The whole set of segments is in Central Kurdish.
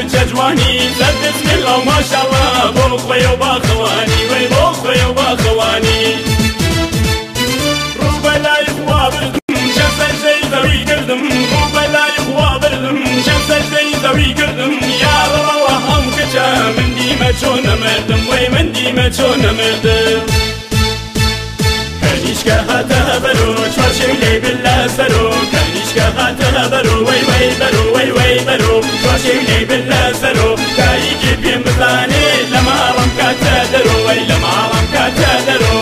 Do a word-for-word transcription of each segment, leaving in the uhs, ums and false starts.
کچە جوانی سەر بسم الله و ماشاءالله بۆ خۆی و باخەوانی وەی بۆ خۆی و باخەوانی ڕوو بەلای خوا بردم چەند سەجدەی زەوی کردم ڕوو بەلای خوا بردم چەند سەجدەی زەوی کردم یا ڕەڵەوە هەم کچە من دیمە چۆن نەمردم وەی من دیمە چۆن نەمردم کەنیشکە هاتە بەرۆ چوارچێک لێ بلا سەرۆ کەنیشکە هاتە بەرۆ وەی وەی بەرۆ وەی وەی بەرۆ چوارچێک لێ بلا سەرۆ کاییکی پێم بزانێ لە ماڵم کاتە دەرۆ وەی لە ماڵم کاتە دەرۆ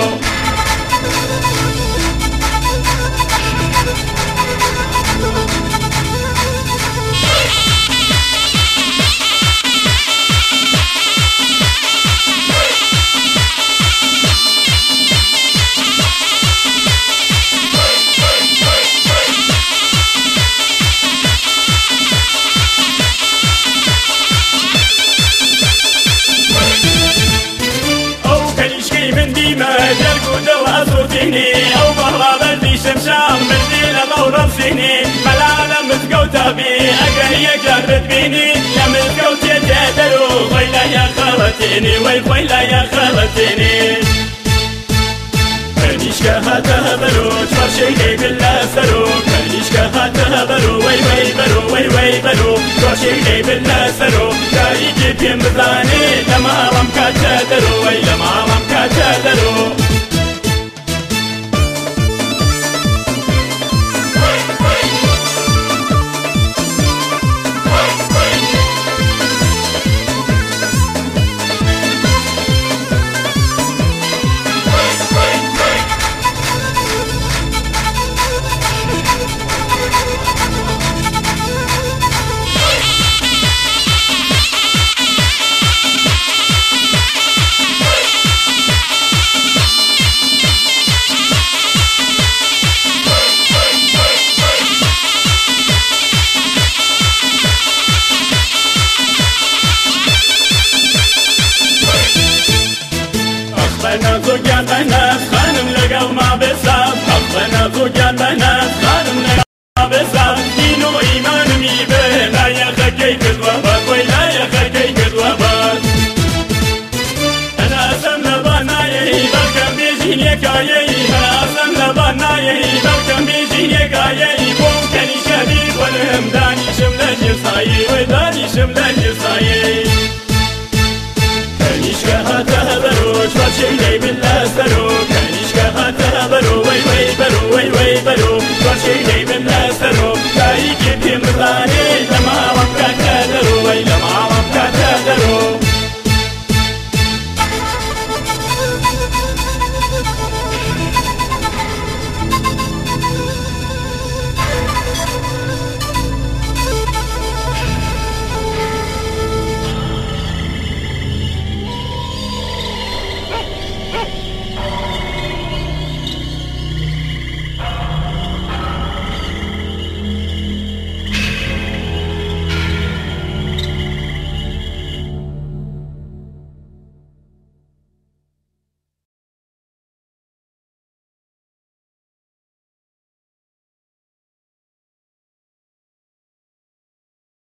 ئەو بەڵا بەردی شەمشام بردی لە مەوڕەفسینی مەلا لە مزگەوتە بی ئەگەر یەکجار بتبینی لە مزگەوتێ تێ دەرۆ خۆی لایە خەڵەتێنی وەی خۆی لایە خەڵەتێنی کەنیشکە هاتە بەرۆ چوارچێک لێ بلا سەرۆ کەنیشکە هاتە بەرۆ وەی وەی بەرۆ وەی وەی بەرۆ چوارچێک لێ بلا سەرۆ کاریکی پێم بزانێ لە ماڵم کاتە دەرۆ وەی لە ماڵم کاتە دەرۆ زۆگیان بەنەس خانم لەگەڵ ما بێسات حەق بەنە زۆگیان بەنەس خانم لەگەڵ ما بێسات دین و ئیمانمی بێ لایەخەکەی کردوە بەد وەی لایەخەکەی کردوە بەد هەناسەم لە بانایەی بەڵکەم بێژین یەکایەی هەناسەم لە بانایەی بەڵکەم بێژین یەکایەی بۆم کەنیشە بیخۆنم دانیشم لە ژێر سایەی وەی دانیشم لە ژێر سایەی